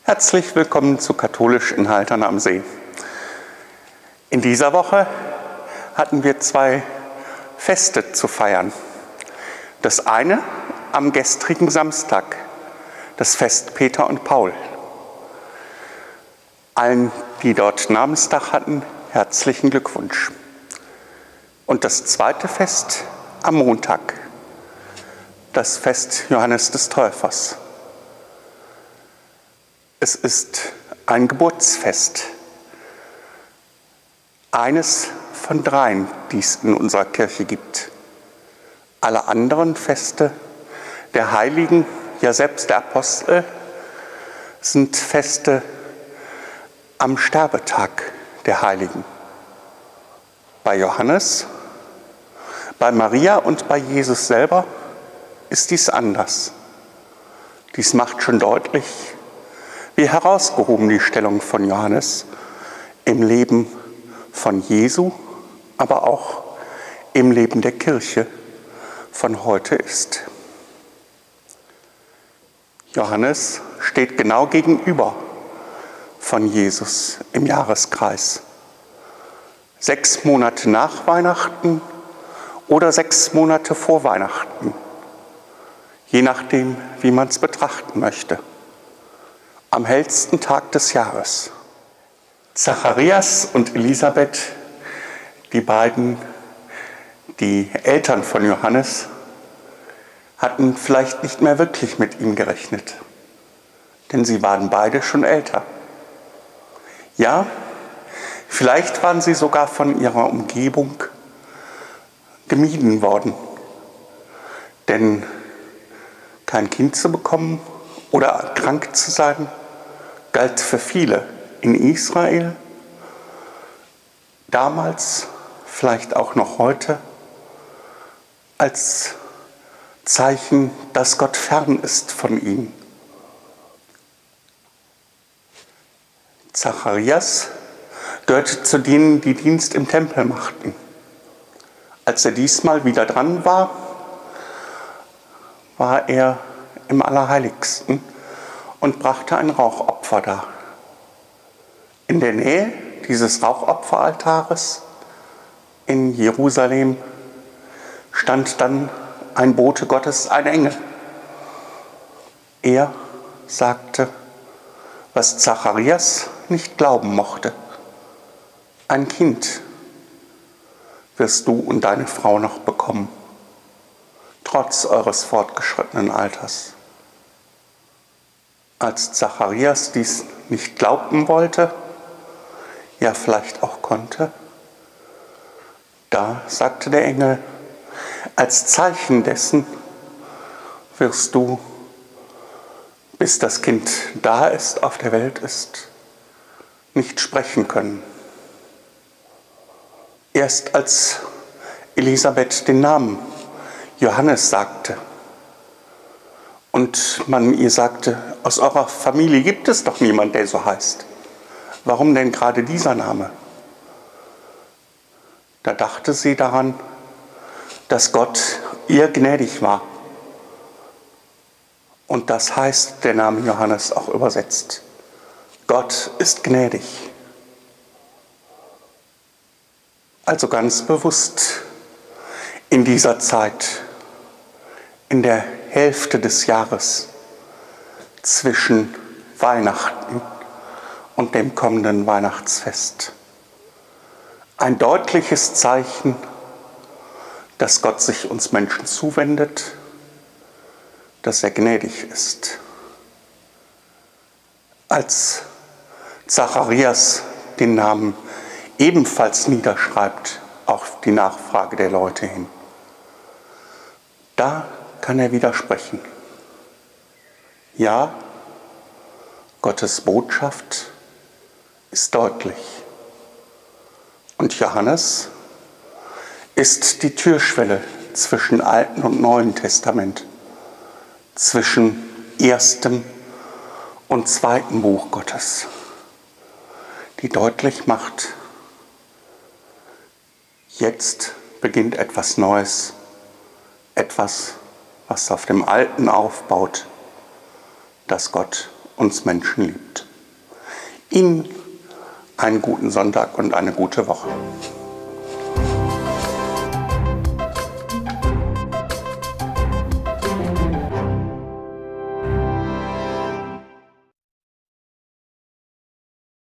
Herzlich willkommen zu Katholisch in Haltern am See. In dieser Woche hatten wir 2 Feste zu feiern. Das eine am gestrigen Samstag, das Fest Peter und Paul. Allen, die dort Namenstag hatten, herzlichen Glückwunsch. Und das zweite Fest am Montag, das Fest Johannes des Täufers. Es ist ein Geburtsfest, eines von 3, die es in unserer Kirche gibt. Alle anderen Feste der Heiligen, ja selbst der Apostel, sind Feste am Sterbetag der Heiligen. Bei Johannes, bei Maria und bei Jesus selber ist dies anders. Dies macht schon deutlich, wie herausgehoben die Stellung von Johannes im Leben von Jesu, aber auch im Leben der Kirche von heute ist. Johannes steht genau gegenüber von Jesus im Jahreskreis. 6 Monate nach Weihnachten oder 6 Monate vor Weihnachten, je nachdem, wie man es betrachten möchte. Am hellsten Tag des Jahres. Zacharias und Elisabeth, die beiden, die Eltern von Johannes, hatten vielleicht nicht mehr wirklich mit ihm gerechnet, denn sie waren beide schon älter. Ja, vielleicht waren sie sogar von ihrer Umgebung gemieden worden, denn kein Kind zu bekommen oder krank zu sein, galt für viele in Israel, damals, vielleicht auch noch heute, als Zeichen, dass Gott fern ist von ihnen. Zacharias gehörte zu denen, die Dienst im Tempel machten. Als er diesmal wieder dran war, war er im Allerheiligsten und brachte ein Rauchopfer dar. In der Nähe dieses Rauchopferaltares in Jerusalem stand dann ein Bote Gottes, ein Engel. Er sagte, was Zacharias nicht glauben mochte: Ein Kind wirst du und deine Frau noch bekommen, trotz eures fortgeschrittenen Alters. Als Zacharias dies nicht glauben wollte, ja vielleicht auch konnte, da sagte der Engel, als Zeichen dessen wirst du, bis das Kind da ist, auf der Welt ist, nicht sprechen können. Erst als Elisabeth den Namen Johannes sagte und man ihr sagte, aus eurer Familie gibt es doch niemand, der so heißt. Warum denn gerade dieser Name? Da dachte sie daran, dass Gott ihr gnädig war. Und das heißt der Name Johannes auch übersetzt: Gott ist gnädig. Also ganz bewusst in dieser Zeit, in der Hälfte des Jahres zwischen Weihnachten und dem kommenden Weihnachtsfest. Ein deutliches Zeichen, dass Gott sich uns Menschen zuwendet, dass er gnädig ist. Als Zacharias den Namen ebenfalls niederschreibt, auf die Nachfrage der Leute hin, da kann er widersprechen. Ja, Gottes Botschaft ist deutlich. Und Johannes ist die Türschwelle zwischen Alten und Neuen Testament, zwischen erstem und zweiten Buch Gottes, die deutlich macht, jetzt beginnt etwas Neues, etwas, was auf dem Alten aufbaut, das Gott uns Menschen liebt. Ihnen einen guten Sonntag und eine gute Woche.